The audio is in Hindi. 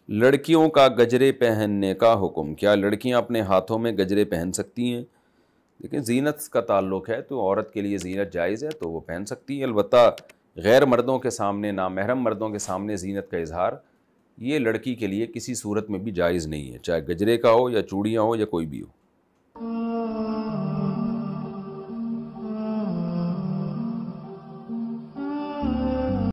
लड़कियों का गजरे पहनने का हुक्म, क्या लड़कियां अपने हाथों में गजरे पहन सकती हैं? लेकिन ज़ीनत का ताल्लुक़ है तो औरत के लिए ज़ीनत जायज़ है तो वो पहन सकती है। अलबत्ता गैर मर्दों के सामने, नामहरम मर्दों के सामने ज़ीनत का इज़हार ये लड़की के लिए किसी सूरत में भी जायज़ नहीं है, चाहे गजरे का हो या चूड़ियाँ हो या कोई भी हो।